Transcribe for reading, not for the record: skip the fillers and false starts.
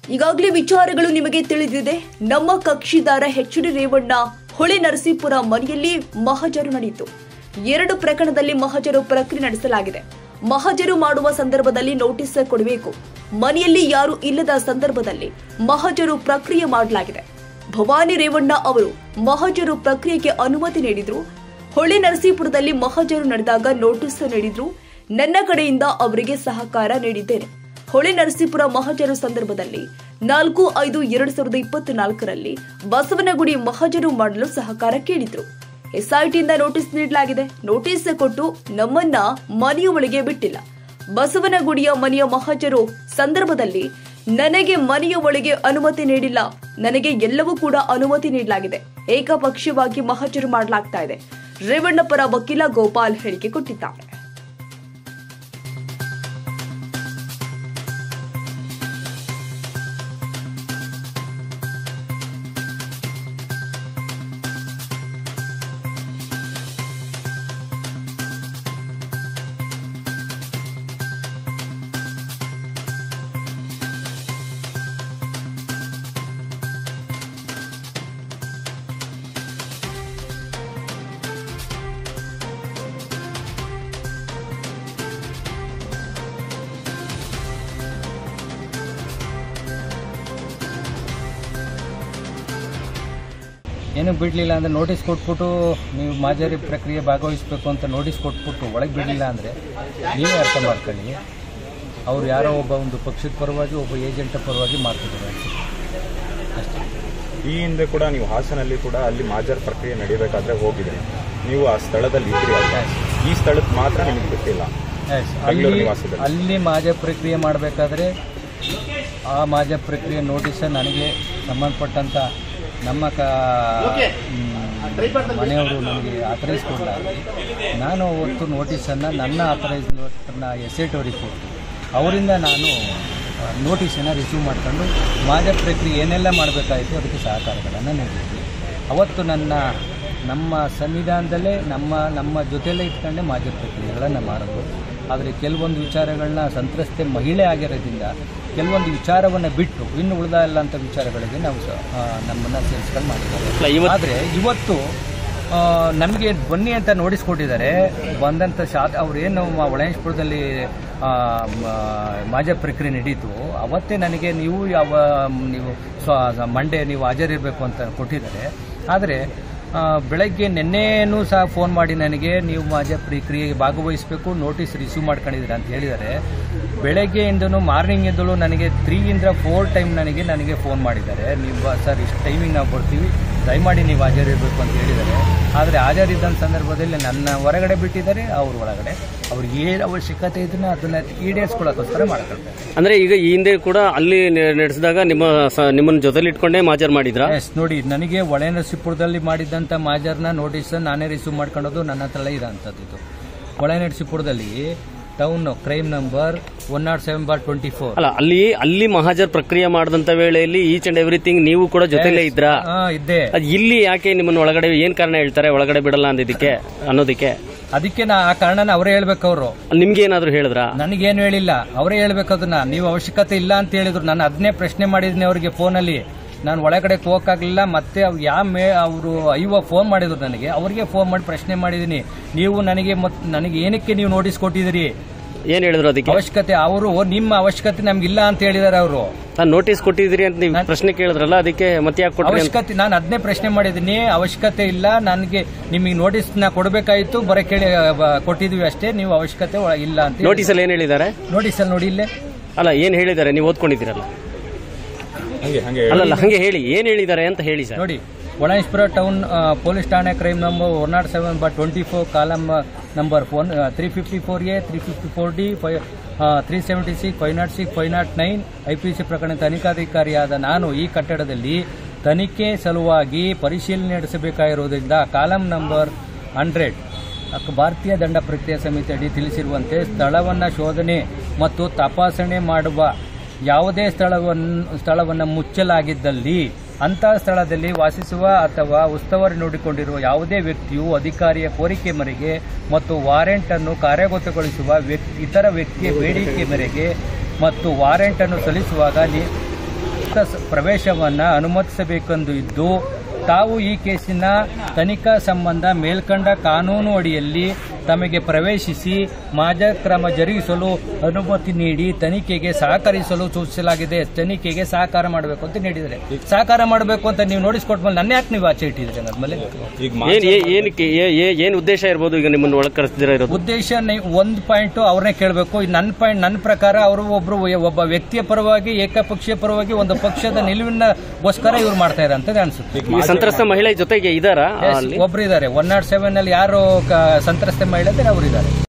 ಈಗಾಗಲೇ ವಿಚಾರಗಳು ನಿಮಗೆ ತಿಳಿದಿದೆ. ನಮ್ಮ ಕಕ್ಷಿದಾರ ಎಚ್ ಡಿ ರೇವಣ್ಣ ಹೊಳೆನರಸೀಪುರ ಮನೆಯಲ್ಲಿ ಮಹಜರು ನಡೆಯಿತು. 2 ಪ್ರಕರಣದಲ್ಲಿ ಮಹಜರು ಪ್ರಕ್ರಿಯೆ ನಡೆಸಲಾಗಿದೆ. ಮಹಜರು ಮಾಡುವ ಸಂದರ್ಭದಲ್ಲಿ ನೋಟಿಸ್ ಕೊಡಬೇಕು. ಮನೆಯಲ್ಲಿ ಯಾರು ಇಲ್ಲದ ಸಂದರ್ಭದಲ್ಲಿ ಮಹಜರು ಪ್ರಕ್ರಿಯೆ ಮಾಡಲಾಗಿದೆ. ಭವಾನಿ ರೇವಣ್ಣ ಅವರು ಮಹಜರು ಪ್ರಕ್ರಿಯೆಗೆ ಅನುಮತಿ ನೀಡಿದ್ರು. ಹೊಳೆನರಸೀಪುರದಲ್ಲಿ ಮಹಜರು ನಡೆದಾಗ ನೋಟಿಸ್ ನೀಡಿದ್ರು. ನನ್ನ ಕಡೆಯಿಂದ ಅವರಿಗೆ ಸಹಕಾರ ನೀಡಿದ್ದೇನೆ. ಹೊಳೆನರಸೀಪುರ ಮಹಜರು ಸಂದರ್ಭದಲ್ಲಿ 4/5/2024ರಲ್ಲಿ ಬಸವನಗುಡಿ ಮಹಜರು ಮಾಡಲು ಸಹಕಾರ ಕೇಳಿದ್ರು. ಎಸ್ಐಟಿಯಿಂದ ನೋಟಿಸ್ ನೀಡಲಾಗಿದೆ. ನೋಟಿಸ್ ಕೊಟ್ಟು ನಮ್ಮನ್ನ ಮನೆಯ ಒಳಗೆ ಬಿಟ್ಟಿಲ್ಲ. ಬಸವನಗುಡಿಯ ಮನೆಯ ಮಹಜರು ಸಂದರ್ಭದಲ್ಲಿ ನನಗೆ ಮನೆಯ ಒಳಗೆ ಅನುಮತಿ ನೀಡಿಲ್ಲ. ನನಗೆ ಎಲ್ಲವೂ ಕೂಡ ಅನುಮತಿ ನೀಡಲಾಗಿದೆ. ಏಕಪಕ್ಷೀಯವಾಗಿ ಮಹಜರು ಮಾಡಲಾಗ್ತಾ ಇದೆ. ರೇವಣ್ಣ ಪರ ವಕೀಲ ಗೋಪಾಲ್ ಹೇಳಿಕೆ ಕೊಟ್ಟಿದ್ದಾರೆ. ಏನು ಬಿಡಲಿಲ್ಲ ಅಂದರೆ ನೋಟಿಸ್ ಕೊಟ್ಬಿಟ್ಟು ನೀವು ಮಹಜರಿ ಪ್ರಕ್ರಿಯೆ ಭಾಗವಹಿಸಬೇಕು ಅಂತ ನೋಟಿಸ್ ಕೊಟ್ಬಿಟ್ಟು ಒಳಗೆ ಬಿಡಲಿಲ್ಲ ಅಂದರೆ ನೀವೇ ಅರ್ಥ ಮಾಡ್ಕೊಳ್ಳಿ. ಅವ್ರು ಯಾರೋ ಒಂದು ಪಕ್ಷದ ಪರವಾಗಿ ಒಬ್ಬ ಏಜೆಂಟ್ ಪರವಾಗಿ ಮಾಡ್ತಿದ್ದಾರೆ ಅಷ್ಟೇ. ಈ ಹಿಂದೆ ಕೂಡ ನೀವು ಹಾಸನಲ್ಲಿ ಕೂಡ ಅಲ್ಲಿ ಮಹಜರ್ ಪ್ರಕ್ರಿಯೆ ನಡೀಬೇಕಾದ್ರೆ ಹೋಗಿದ್ರಿ. ನೀವು ಆ ಸ್ಥಳದಲ್ಲಿ ಇದ್ರಿ. ಈ ಸ್ಥಳಕ್ಕೆ ಮಾತ್ರ ನಿಮಗೆ ಬಿಟ್ಟಿಲ್ಲ. ಅಲ್ಲಿ ಮಹಜರ್ ಪ್ರಕ್ರಿಯೆ ಮಾಡಬೇಕಾದ್ರೆ ಆ ಮಹಜರ್ ಪ್ರಕ್ರಿಯೆ ನೋಟಿಸ್ ನನಗೆ ಸಂಬಂಧಪಟ್ಟಂಥ ನಮ್ಮ ಮನೆಯವರು ನನಗೆ ಆಥರೈಸ್ ಕೊಡಲಾಗಿ ನಾನು ಅವತ್ತು ನೋಟಿಸನ್ನು ನನ್ನ ಆಥರೈಸ್ನ ಎಸೆಟ್ ಅವರಿಗೆ ಕೊಟ್ಟು ಅವರಿಂದ ನಾನು ನೋಟಿಸನ್ನು ರಿಸೀವ್ ಮಾಡ್ಕೊಂಡು ಮಹಜರ್ ಪ್ರಕ್ರಿಯೆ ಏನೆಲ್ಲ ಮಾಡಬೇಕಾಯಿತು ಅದಕ್ಕೆ ಸಹಕಾರಗಳನ್ನು ನೀಡಿದ್ವಿ. ಅವತ್ತು ನಮ್ಮ ಸಂವಿಧಾನದಲ್ಲೇ ನಮ್ಮ ಜೊತೆಯಲ್ಲೇ ಇಟ್ಕೊಂಡೆ ಮಹಜರ್ ಪ್ರಕ್ರಿಯೆಗಳನ್ನು ಮಾಡೋದು. ಆದರೆ ಕೆಲವೊಂದು ವಿಚಾರಗಳನ್ನ ಸಂತ್ರಸ್ತೆ ಮಹಿಳೆ ಆಗಿರೋದ್ರಿಂದ ಕೆಲವೊಂದು ವಿಚಾರವನ್ನು ಬಿಟ್ಟು ಇನ್ನು ಉಳಿದ ಅಂತ ವಿಚಾರಗಳಿಗೆ ನಾವು ನಮ್ಮನ್ನು ಸೇರಿಸ್ಕೊಂಡು ಮಾಡಿದ್ದಾರೆ. ಆದರೆ ಇವತ್ತು ನಮಗೆ ಬನ್ನಿ ಅಂತ ನೋಟಿಸ್ಕೊಟ್ಟಿದ್ದಾರೆ. ಬಂದಂಥ ಅವ್ರೇನು ಹೊಳೆನರಸೀಪುರದಲ್ಲಿ ಮಹಜರ್ ಪ್ರಕ್ರಿಯೆ ನಡೀತು ಅವತ್ತೇ ನನಗೆ ನೀವು ಮಂಡೇ ನೀವು ಹಾಜರಿರಬೇಕು ಅಂತ ಕೊಟ್ಟಿದ್ದಾರೆ. ಆದರೆ ಬೆಳಗ್ಗೆ ನಿನ್ನೆನೂ ಸಹ ಫೋನ್ ಮಾಡಿ ನನಗೆ ನೀವು ಮಹಜರ್ ಪ್ರಕ್ರಿಯೆಗೆ ಭಾಗವಹಿಸಬೇಕು, ನೋಟಿಸ್ ರಿಸೀವ್ ಮಾಡ್ಕೊಂಡಿದ್ದೀರಾ ಅಂತ ಹೇಳಿದ್ದಾರೆ. ಬೆಳಗ್ಗೆಯಿಂದನೂ ಮಾರ್ನಿಂಗಿಂದಲೂ ನನಗೆ 3 to 4 ಟೈಮ್ ನನಗೆ ಫೋನ್ ಮಾಡಿದ್ದಾರೆ. ನೀವು ಸರ್ ಇಷ್ಟು ಟೈಮಿಂಗ್ ನಾವು ಬರ್ತೀವಿ, ದಯಮಾಡಿ ನೀವು ಹಾಜರಿರಬೇಕು ಅಂತ ಹೇಳಿದ್ದಾರೆ. ಆದರೆ ಹಾಜರಿದ್ದಂಥ ಸಂದರ್ಭದಲ್ಲಿ ನನ್ನ ಹೊರಗಡೆ ಬಿಟ್ಟಿದ್ದಾರೆ. ಅವರು ಒಳಗಡೆ ಅವ್ರಿಗೆ ಏನು ಅವಶ್ಯಕತೆ ಇದನ್ನ ಅದನ್ನು ಈಡೇರಿಸ್ಕೊಳ್ಳೋಕ್ಕೋಸ್ಕರ ಮಾಡ್ಕೊಳ್ತಾರೆ. ಅಂದರೆ ಈಗ ಈ ಹಿಂದೆ ಕೂಡ ಅಲ್ಲಿ ನಡೆಸಿದಾಗ ನಿಮ್ಮನ್ನು ಜೊತೆಲಿ ಇಟ್ಕೊಂಡೇ ಮಹಜರ್ ಮಾಡಿದ್ರ? ಎಸ್, ನೋಡಿ, ನನಗೆ ಹೊಳೆನರಸೀಪುರದಲ್ಲಿ ಮಾಡಿದ್ದಂಥ ಮಹಜರ್ನ ನೋಟಿಸ್ ನಾನೇ ರಿಸೀವ್ ಮಾಡ್ಕೊಳ್ಳೋದು ನನ್ನ ಹತ್ರ ಇರೋಂಥದ್ದು. ಇದು ಹೊಳೆನರಸೀಪುರದಲ್ಲಿ ಟೌನ್ ಕ್ರೈಮ್ ನಂಬರ್ 107/24. ಅಲ್ಲ, ಅಲ್ಲಿ ಮಹಜರ್ ಪ್ರಕ್ರಿಯೆ ಮಾಡಿದಂತ ವೇಳೆಯಲ್ಲಿ ಈಚ್ ಅಂಡ್ ಎವ್ರಿಥಿಂಗ್ ನೀವು ಕೂಡ ಜೊತೆಲೇ ಇದ್ರಾ? ಇದ್ದೆ. ಇಲ್ಲಿ ಯಾಕೆ ನಿಮ್ಮನ್ನು ಒಳಗಡೆ ಏನ್ ಕಾರಣ ಹೇಳ್ತಾರೆ ಒಳಗಡೆ ಬಿಡಲ್ಲ ಅನ್ನೋದಕ್ಕೆ? ಅದಕ್ಕೆ ಆ ಕಾರಣನ ಅವರೇ ಹೇಳ್ಬೇಕು. ಅವರು ನಿಮ್ಗೆ ಏನಾದ್ರು ಹೇಳಿದ್ರ? ನನಗೇನು ಹೇಳಿಲ್ಲ, ಅವರೇ ಹೇಳ್ಬೇಕು. ಅದನ್ನ ನೀವು ಅವಶ್ಯಕತೆ ಇಲ್ಲ ಅಂತ ಹೇಳಿದ್ರು. ನಾನು ಅದನ್ನೇ ಪ್ರಶ್ನೆ ಮಾಡಿದ್ನಿ ಅವರಿಗೆ ಫೋನಲ್ಲಿ. ನಾನು ಒಳಗಡೆ ಹೋಗಕ್ಕಾಗಲಿಲ್ಲ. ಮತ್ತೆ ಅವರು ಫೋನ್ ಮಾಡಿದ್ರು ನನಗೆ. ಅವರಿಗೆ ಫೋನ್ ಮಾಡಿ ಪ್ರಶ್ನೆ ಮಾಡಿದೀನಿ, ನೀವು ನನಗೆ ಏನಕ್ಕೆ ನೀವು ನೋಟಿಸ್ ಕೊಟ್ಟಿದ್ದೀರಿ, ಏನ್ ಹೇಳಿದ್ರು ಅದಕ್ಕೆ? ಅವಶ್ಯಕತೆ ಅವರು ನಿಮ್ಮ ಅವಶ್ಯಕತೆ ನಮ್ಗಿಲ್ಲ ಅಂತ ಹೇಳಿದಾರೆ. ಅವರು ನೋಟಿಸ್ ಕೊಟ್ಟಿದ್ದೀರಿ ಅಂತ ನೀವು ಪ್ರಶ್ನೆ ಕೇಳಿದ್ರಲ್ಲ, ಅದಕ್ಕೆ ಮತ್ತೆ ಯಾಕೆ ಕೊಟ್ಟರು? ಅವಶ್ಯಕತೆ ನಾನು ಅದನ್ನೇ ಪ್ರಶ್ನೆ ಮಾಡಿದೀನಿ. ಅವಶ್ಯಕತೆ ಇಲ್ಲ, ನನಗೆ ನಿಮಗೆ ನೋಟಿಸ್ ಕೊಡಬೇಕಾಯ್ತು, ಕೇಳಿ ಕೊಟ್ಟಿದ್ವಿ ಅಷ್ಟೇ, ನೀವು ಅವಶ್ಯಕತೆ ಇಲ್ಲ ಅಂತ. ನೋಟಿಸಲ್ಲಿ ಏನ್ ಹೇಳಿದ್ದಾರೆ? ನೋಟಿಸಲ್ಲಿ ನೋಡಿ ಇಲ್ಲೇ ಅಲ್ಲ, ಏನ್ ಹೇಳಿದ್ದಾರೆ? ನೀವು ಓದ್ಕೊಂಡಿದ್ದೀರಲ್ಲ, ಅಲ್ಲಲ್ಲ, ಹಂಗೆ ಹೇಳಿ, ಏನ್ ಹೇಳಿದ್ದಾರೆ ಅಂತ ಹೇಳಿ ಸರ್. ನೋಡಿ, ಹೊಳೆನರಸೀಪುರ ಟೌನ್ ಪೊಲೀಸ್ ಠಾಣೆ crime number 107/24 column number 354A 354D 376 506 509 IPC ಪ್ರಕರಣ ತನಿಖಾಧಿಕಾರಿಯಾದ ನಾನು ಈ ಕಟ್ಟಡದಲ್ಲಿ ತನಿಖೆ ಸಲುವಾಗಿ ಪರಿಶೀಲನೆ ನಡೆಸಬೇಕಾಗಿರುವುದರಿಂದ ಕಾಲಮ್ ನಂಬರ್ 100 ಭಾರತೀಯ ದಂಡ ಪ್ರಕ್ರಿಯಾ ಸಮಿತಿ ಅಡಿ ತಿಳಿಸಿರುವಂತೆ ಸ್ಥಳವನ್ನು ಶೋಧನೆ ಮತ್ತು ತಪಾಸಣೆ ಮಾಡುವ ಯಾವುದೇ ಸ್ಥಳವನ್ನು ಮುಚ್ಚಲಾಗಿದ್ದಲ್ಲಿ ಅಂತಹ ಸ್ಥಳದಲ್ಲಿ ವಾಸಿಸುವ ಅಥವಾ ಉಸ್ತುವಾರಿ ನೋಡಿಕೊಂಡಿರುವ ಯಾವುದೇ ವ್ಯಕ್ತಿಯು ಅಧಿಕಾರಿಯ ಕೋರಿಕೆ ಮೇರೆಗೆ ಮತ್ತು ವಾರೆಂಟ್ ಅನ್ನು ಕಾರ್ಯಗತಗೊಳಿಸುವ ಇತರ ವ್ಯಕ್ತಿಯ ಬೇಡಿಕೆ ಮೇರೆಗೆ ಮತ್ತು ವಾರೆಂಟ್ ಅನ್ನು ಸಲ್ಲಿಸುವಾಗ ಪ್ರವೇಶವನ್ನು ಅನುಮತಿಸಬೇಕೆಂದು ಇದ್ದು ತಾವು ಈ ಕೇಸಿನ ತನಿಖಾ ಸಂಬಂಧ ಮೇಲ್ಕಂಡ ಕಾನೂನು ಅಡಿಯಲ್ಲಿ ತಮಗೆ ಪ್ರವೇಶಿಸಿ ಮಾಜರ್ ಕ್ರಮ ಜರುಗಿಸಲು ಅನುಮತಿ ನೀಡಿ ತನಿಖೆಗೆ ಸಹಕರಿಸಲು ಸೂಚಿಸಲಾಗಿದೆ. ತನಿಖೆಗೆ ಸಹಕಾರ ಮಾಡಬೇಕು ಅಂತ ನೀಡಿದರೆ ಸಹಕಾರ ಮಾಡಬೇಕು ಅಂತ ನೀವು ನೋಟಿಸ್ಕೊಟ್ಮೇಲೆ ನನ್ನ ಯಾಕೆ ನೀವು ಆಚೆ ಇಟ್ಟಿದ್ರಿ ಅನ್ನೋದ್ಮೇಲೆ ಏನು ಉದ್ದೇಶ ಇರ್ಬೋದು? ಈಗ ನಿಮ್ಮನ್ನು ಒಳಗೆ ಕರೆಸ್ತಿದ್ದೀರಾ ಇರೋದು ಉದ್ದೇಶ ಒಂದು ಪಾಯಿಂಟ್ ಅವ್ರನ್ನೇ ಕೇಳಬೇಕು. ನನ್ನ ಪ್ರಕಾರ ಅವರು ಒಬ್ಬ ವ್ಯಕ್ತಿಯ ಪರವಾಗಿ ಏಕಪಕ್ಷೀಯ ಪರವಾಗಿ ಒಂದು ಪಕ್ಷದ ನಿಲುವಿನಗೋಸ್ಕರ ಇವ್ರು ಮಾಡ್ತಾ ಇದ್ದಾರೆ ಅಂತ ಅನ್ಸುತ್ತೆ. ಸಂತ್ರಸ್ತ ಮಹಿಳೆ ಜೊತೆಗೆ ಇದ್ದಾರಾ? ಒಬ್ರು ಇದ್ದಾರೆ 107 ನಲ್ಲಿ ಯಾರು ಸಂತ್ರಸ್ತ ಮಹಿಳೆ ಅವರಿದ್ದಾರೆ.